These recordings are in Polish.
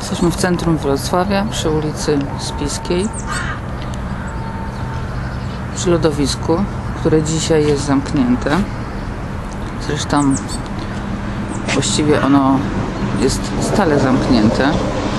Jesteśmy w centrum Wrocławia, przy ulicy Spiskiej, przy lodowisku, które dzisiaj jest zamknięte. Zresztą właściwie ono jest stale zamknięte,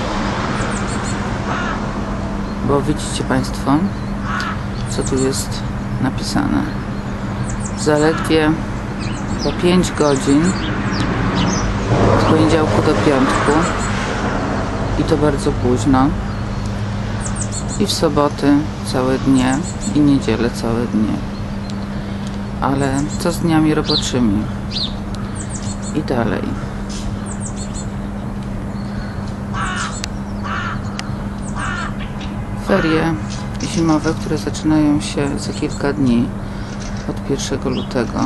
bo widzicie Państwo, co tu jest napisane. Zaledwie po 5 godzin od poniedziałku do piątku, i to bardzo późno, i w soboty całe dnie, i niedzielę całe dnie. Ale co z dniami roboczymi? I dalej. Ferie zimowe, które zaczynają się za kilka dni, od 1 lutego.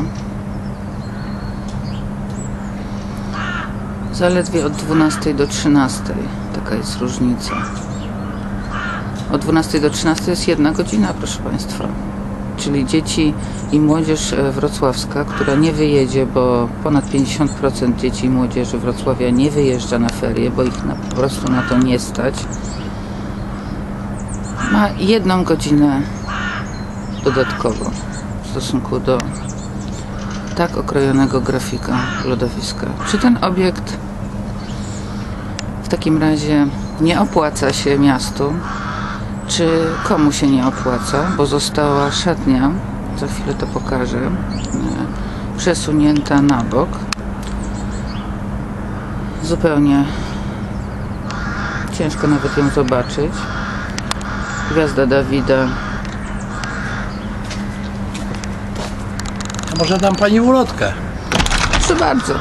Zaledwie od 12 do 13. Taka jest różnica. Od 12 do 13 jest 1 godzina, proszę Państwa. Czyli dzieci i młodzież wrocławska, która nie wyjedzie, bo ponad 50% dzieci i młodzieży Wrocławia nie wyjeżdża na ferie, bo ich po prostu na to nie stać, ma 1 godzinę dodatkowo w stosunku do tak okrojonego grafika lodowiska. Czy ten obiekt w takim razie nie opłaca się miastu? Czy komu się nie opłaca? Bo została szatnia, za chwilę to pokażę, przesunięta na bok. Zupełnie ciężko nawet ją zobaczyć. Gwiazda Dawida. A może dam Pani ulotkę? Proszę bardzo.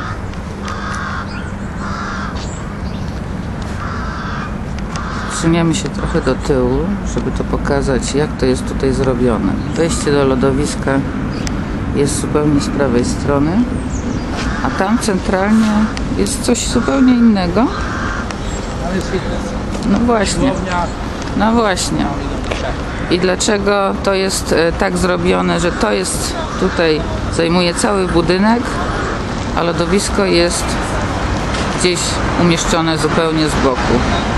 Przesuniemy się trochę do tyłu, żeby to pokazać, jak to jest tutaj zrobione. Wejście do lodowiska jest zupełnie z prawej strony, a tam centralnie jest coś zupełnie innego. Tam jest fitness. No właśnie. Siłownia. No właśnie. I dlaczego to jest tak zrobione, że to jest tutaj, zajmuje cały budynek, a lodowisko jest gdzieś umieszczone zupełnie z boku.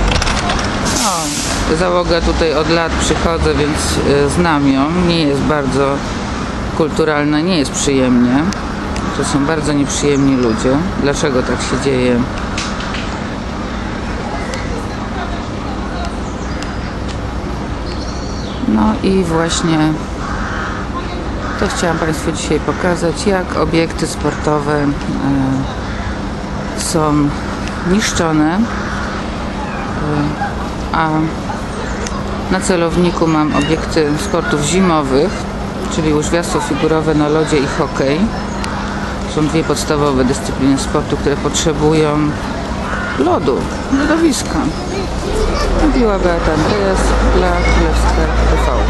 No, załoga tutaj od lat przychodzę, więc znam ją. Nie jest bardzo kulturalna, nie jest przyjemnie. To są bardzo nieprzyjemni ludzie. Dlaczego tak się dzieje? No i właśnie to chciałam Państwu dzisiaj pokazać, jak obiekty sportowe są niszczone, a na celowniku mam obiekty sportów zimowych, czyli łyżwiarstwo figurowe na lodzie i hokej. Są 2 podstawowe dyscypliny sportu, które potrzebują lodu, lodowiska. Mówiła Beata Andreas dla Królewska TV.